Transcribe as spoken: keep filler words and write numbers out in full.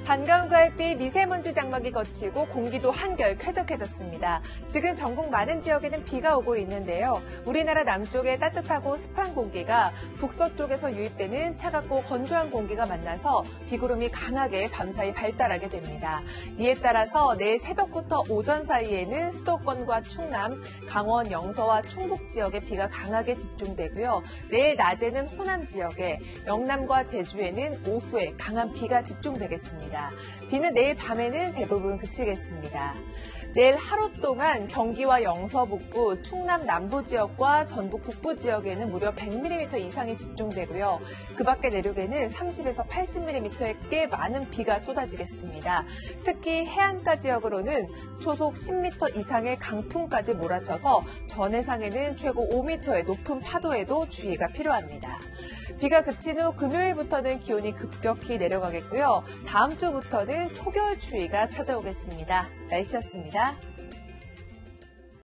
한가운 가을비 미세먼지 장막이 걷히고 공기도 한결 쾌적해졌습니다. 지금 전국 많은 지역에는 비가 오고 있는데요. 우리나라 남쪽의 따뜻하고 습한 공기가 북서쪽에서 유입되는 차갑고 건조한 공기가 만나서 비구름이 강하게 밤사이 발달하게 됩니다. 이에 따라서 내일 새벽부터 오전 사이에는 수도권과 충남, 강원, 영서와 충북 지역에 비가 강하게 집중되고요. 내일 낮에는 호남 지역에, 영남과 제주에는 오후에 강한 비가 집중되겠습니다. 비는 내일 밤에는 대부분 그치겠습니다. 내일 하루 동안 경기와 영서 북부, 충남 남부 지역과 전북 북부 지역에는 무려 백 밀리미터 이상이 집중되고요. 그 밖에 내륙에는 삼십에서 팔십 밀리미터의 꽤 많은 비가 쏟아지겠습니다. 특히 해안가 지역으로는 초속 십 미터 이상의 강풍까지 몰아쳐서 전해상에는 최고 오 미터의 높은 파도에도 주의가 필요합니다. 비가 그친 후 금요일부터는 기온이 급격히 내려가겠고요. 다음 주부터는 초겨울 추위가 찾아오겠습니다. 날씨였습니다.